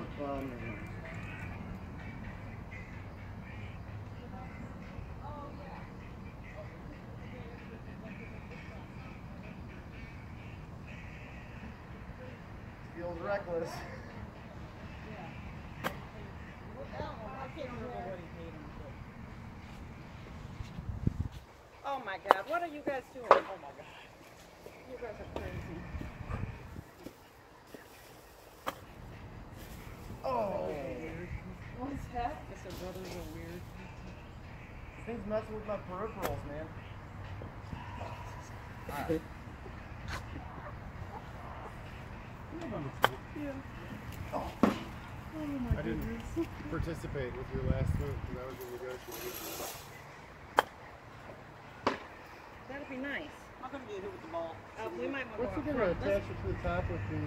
fun. Feels reckless. Oh my God, what are you guys doing? Oh my God. You guys are crazy. Oh. What's that? I said brothers are weird. This thing's messing with my peripherals, man. Alright. Yeah. Oh. Oh my I didn't goodness. participate with your last move because I was in negotiation. That'd be nice. I'm not going to get hit with the ball. We might want to What's go he up going to front. attach it to the top with the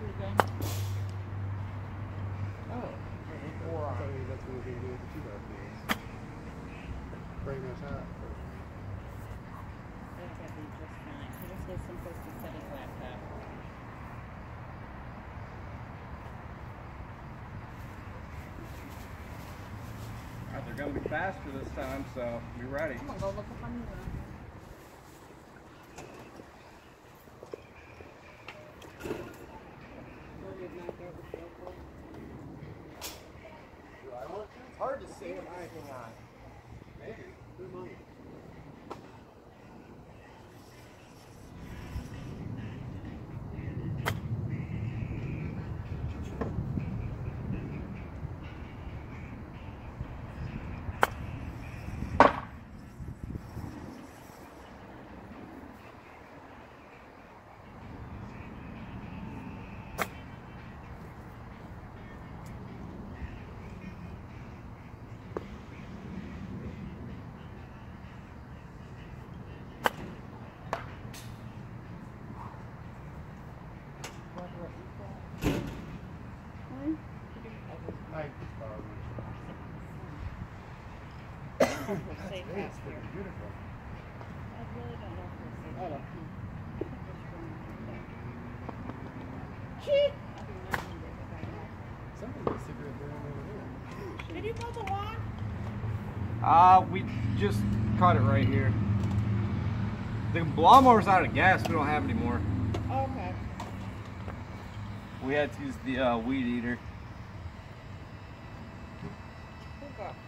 Oh. I thought maybe that's what we're going to do with the 2x4s. Pretty much hot. That's gonna be just fine. He just needs some place to set his laptop. Alright, they're going to be faster this time, so be ready. I'm gonna go look up on the ground. It's hard to see with anything on. Maybe. Who knows? Safe Hey, house it's here. pretty beautiful. I really don't know if we're safe. Hold on. Something is secret there over here. Did you mow the lawn? We just cut it right here. The lawnmower's out of gas. We don't have any more. Okay. We had to use the weed eater. Who got one?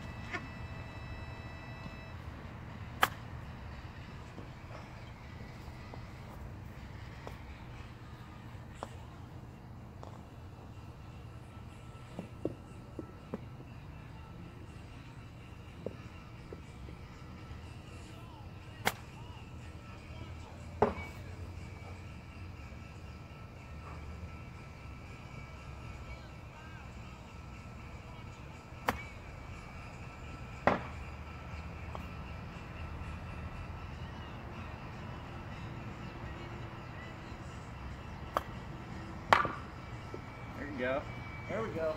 There you go. There we go.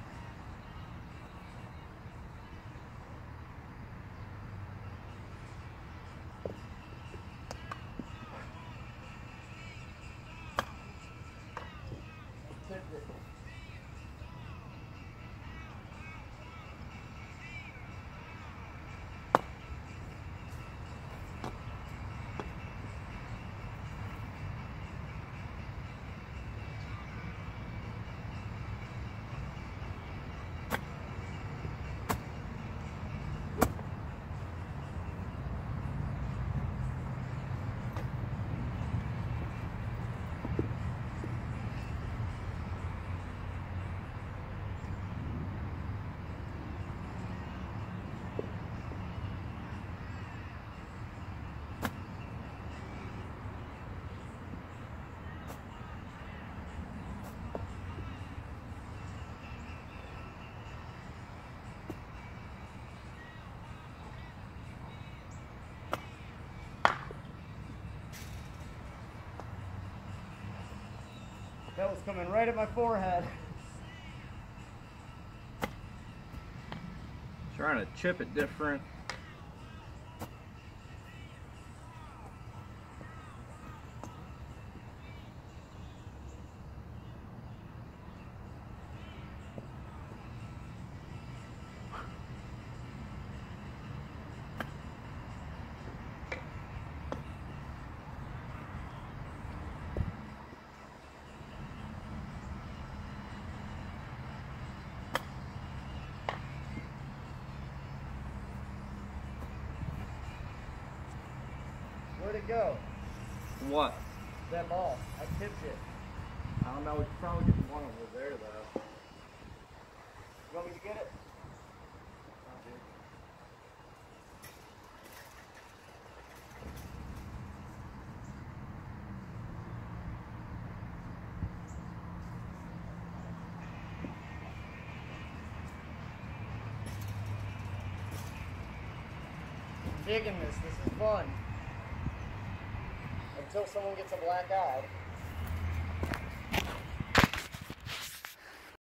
That was coming right at my forehead. Trying to chip it different. it go? What? That ball. I tipped it. I don't know. We could probably get one over there though. You want me to get it? I'm digging this. This is fun. Until someone gets a black eye.